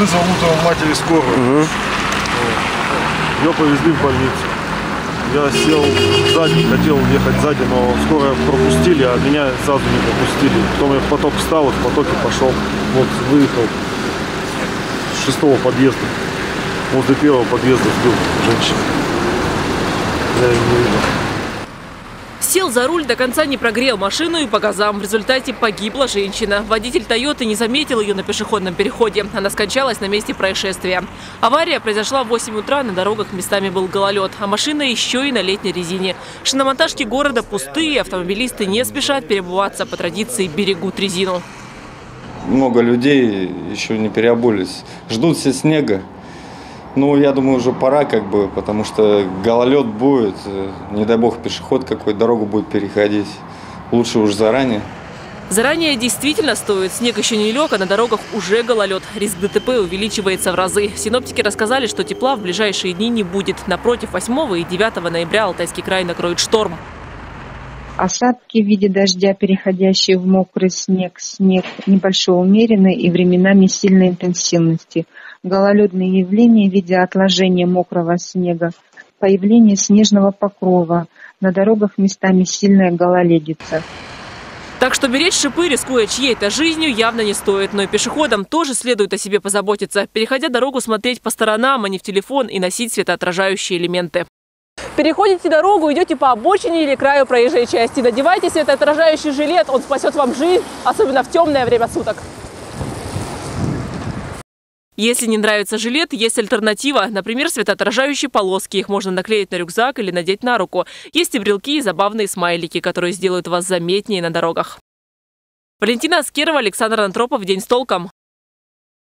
вызвал утром матери скорую. Ее повезли в больницу. Я сел сзади, хотел ехать сзади, но скоро пропустили, а меня сразу не пропустили. Потом я в поток встал, и в потоке пошел. Вот выехал с 6-го подъезда. Возле 1-го подъезда сбил женщину. Я ее не видел. Сел за руль, до конца не прогрел машину и по газам. В результате погибла женщина. Водитель «Тойоты» не заметил ее на пешеходном переходе. Она скончалась на месте происшествия. Авария произошла в 8 утра. На дорогах местами был гололед, а машина еще и на летней резине. Шиномонтажки города пустые. Автомобилисты не спешат переобуваться. По традиции берегут резину. Много людей еще не переобулись. Ждут все снега. Ну, я думаю, уже пора, потому что гололед будет, не дай бог пешеход какой дорогу будет переходить. Лучше уж заранее. Заранее действительно стоит. Снег еще не лег, а на дорогах уже гололед. Риск ДТП увеличивается в разы. Синоптики рассказали, что тепла в ближайшие дни не будет. Напротив, 8 и 9 ноября Алтайский край накроет шторм. Осадки в виде дождя, переходящие в мокрый снег, небольшой умеренной и временами сильной интенсивности. Гололедные явления в виде отложения мокрого снега, появление снежного покрова. На дорогах местами сильная гололедица. Так что беречь шипы, рискуя чьей-то жизнью, явно не стоит. Но и пешеходам тоже следует о себе позаботиться. Переходя дорогу, смотреть по сторонам, а не в телефон, и носить светоотражающие элементы. Переходите дорогу, идете по обочине или краю проезжей части. Надевайте светоотражающий жилет, он спасет вам жизнь, особенно в темное время суток. Если не нравится жилет, есть альтернатива. Например, светоотражающие полоски. Их можно наклеить на рюкзак или надеть на руку. Есть и брелки, и забавные смайлики, которые сделают вас заметнее на дорогах. Валентина Аскерова, Александр Антропов. День с толком.